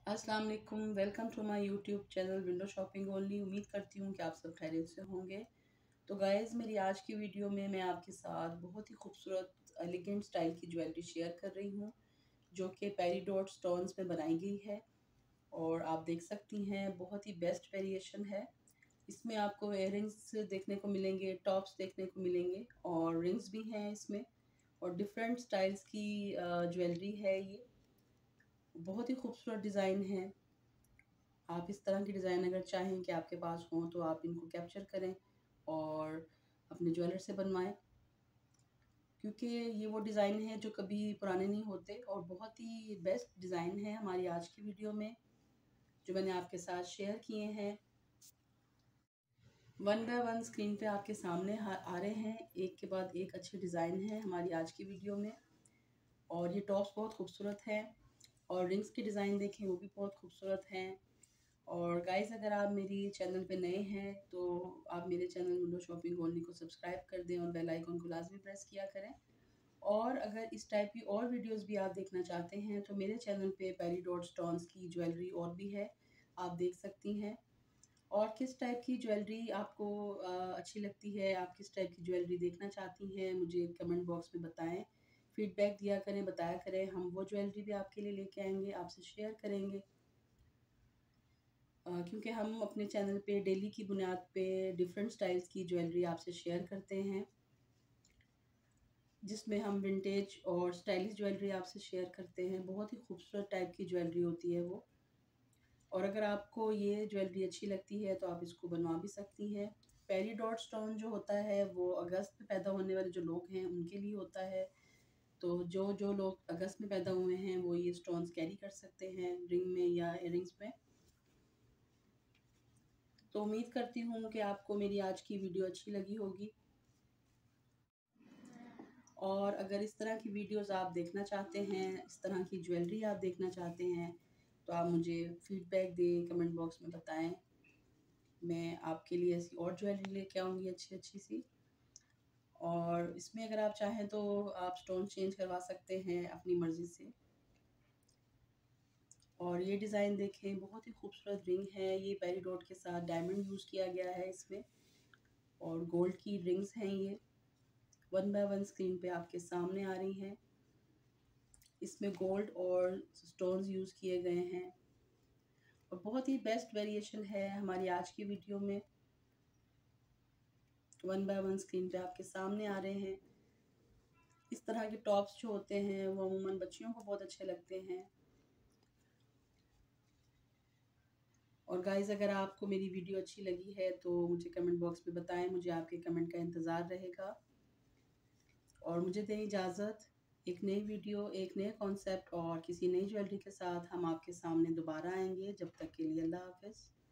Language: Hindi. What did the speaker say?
अस्सलाम वालेकुम, welcome to my YouTube channel window shopping only. उम्मीद करती हूँ कि आप सब खैरियत से होंगे। तो गाइज़, मेरी आज की वीडियो में मैं आपके साथ बहुत ही खूबसूरत एलिगेंट स्टाइल की ज्वेलरी शेयर कर रही हूँ, जो कि पेरीडोट स्टोन्स में बनाई गई है। और आप देख सकती हैं, बहुत ही बेस्ट वेरिएशन है। इसमें आपको इयररिंग्स देखने को मिलेंगे, टॉप्स देखने को मिलेंगे और रिंग्स भी हैं इसमें। और डिफरेंट स्टाइल्स की ज्वेलरी है ये। बहुत ही खूबसूरत डिज़ाइन है। आप इस तरह की डिज़ाइन अगर चाहें कि आपके पास हो तो आप इनको कैप्चर करें और अपने ज्वेलर से बनवाएं, क्योंकि ये वो डिज़ाइन है जो कभी पुराने नहीं होते और बहुत ही बेस्ट डिज़ाइन है हमारी आज की वीडियो में जो मैंने आपके साथ शेयर किए हैं। वन बाय वन स्क्रीन पे आपके सामने आ रहे हैं, एक के बाद एक अच्छे डिज़ाइन है हमारी आज की वीडियो में। और ये टॉप्स बहुत खूबसूरत हैं और रिंग्स के डिज़ाइन देखें, वो भी बहुत खूबसूरत हैं। और गाइस, अगर आप मेरी चैनल पे नए हैं तो आप मेरे चैनल विंडो शॉपिंग ओनली को सब्सक्राइब कर दें और बेल आइकन को लाजमी प्रेस किया करें। और अगर इस टाइप की और वीडियोस भी आप देखना चाहते हैं तो मेरे चैनल पे पेरीडोट स्टोन्स की ज्वेलरी और भी है, आप देख सकती हैं। और किस टाइप की ज्वेलरी आपको अच्छी लगती है, आप किस टाइप की ज्वेलरी देखना चाहती हैं, मुझे कमेंट बॉक्स में बताएं। फीडबैक दिया करें, बताया करें, हम वो ज्वेलरी भी आपके लिए लेके आएंगे, आपसे शेयर करेंगे। क्योंकि हम अपने चैनल पे डेली की बुनियाद पे डिफरेंट स्टाइल्स की ज्वेलरी आपसे शेयर करते हैं, जिसमें हम विंटेज और स्टाइलिश ज्वेलरी आपसे शेयर करते हैं। बहुत ही खूबसूरत टाइप की ज्वेलरी होती है वो। और अगर आपको ये ज्वेलरी अच्छी लगती है तो आप इसको बनवा भी सकती हैं। पेरीडोट स्टोन जो होता है वो अगस्त में पैदा होने वाले जो लोग हैं उनके लिए होता है। तो जो जो लोग अगस्त में पैदा हुए हैं वो ये स्टोन्स कैरी कर सकते हैं रिंग में या इयररिंग्स में। तो उम्मीद करती हूँ कि आपको मेरी आज की वीडियो अच्छी लगी होगी। और अगर इस तरह की वीडियोस आप देखना चाहते हैं, इस तरह की ज्वेलरी आप देखना चाहते हैं, तो आप मुझे फीडबैक दें, कमेंट बॉक्स में बताएं। मैं आपके लिए ऐसी और ज्वेलरी लेके आऊँगी अच्छी अच्छी सी। और इसमें अगर आप चाहें तो आप स्टोन चेंज करवा सकते हैं अपनी मर्ज़ी से। और ये डिज़ाइन देखें, बहुत ही खूबसूरत रिंग है ये, पेरीडोट के साथ डायमंड यूज़ किया गया है इसमें और गोल्ड की रिंग्स हैं ये। वन बाय वन स्क्रीन पे आपके सामने आ रही हैं। इसमें गोल्ड और स्टोन्स यूज़ किए गए हैं और बहुत ही बेस्ट वेरिएशन है हमारी आज की वीडियो में। वन बाय वन स्क्रीन पे आपके सामने आ रहे हैं। इस तरह के टॉप्स जो होते हैं वो अमूमन बच्चियों को बहुत अच्छे लगते हैं। और गाइज़, अगर आपको मेरी वीडियो अच्छी लगी है तो मुझे कमेंट बॉक्स में बताएं, मुझे आपके कमेंट का इंतज़ार रहेगा। और मुझे दें इजाज़त। एक नई वीडियो, एक नए कॉन्सेप्ट और किसी नई ज्वेलरी के साथ हम आपके सामने दोबारा आएंगे। जब तक के लिए अल्लाह हाफ़िज़।